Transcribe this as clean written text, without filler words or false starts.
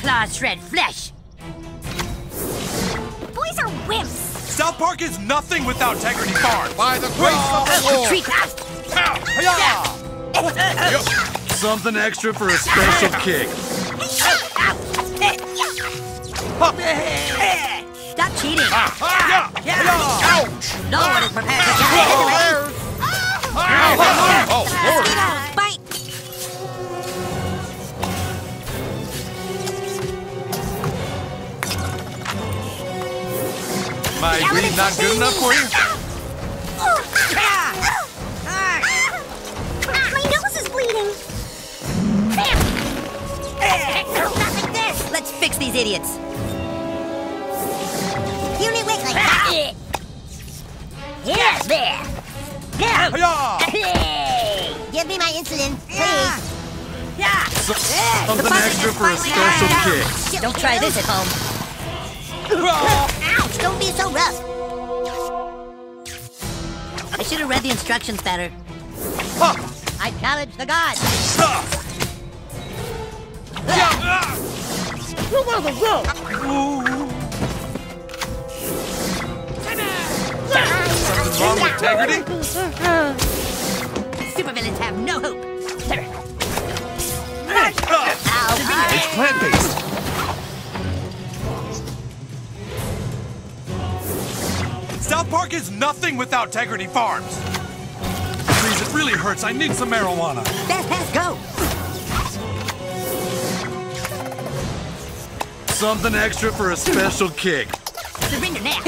claws shred flesh. Boys are wimps. South Park is nothing without Integrity Farm. By the grace of the Lord. Retreat. Something extra for a special kick. Stop cheating. Ouch! No one is prepared to get Oh, Lord. Bite. My breed not good enough for you? My nose is bleeding. Not like this. Let's fix these idiots. Unit weak like that. Yes, there. Now. Give me my insulin, please. Something extra for a special kick. Don't try this at home. Ouch, don't be so rough. I should have read the instructions better. I challenge the gods. Something wrong with Integrity? Supervillains have no hope. It's plant-based. South Park is nothing without Integrity Farms. Please, it really hurts. I need some marijuana. Let's go. Something extra for a special kick. Surrender now.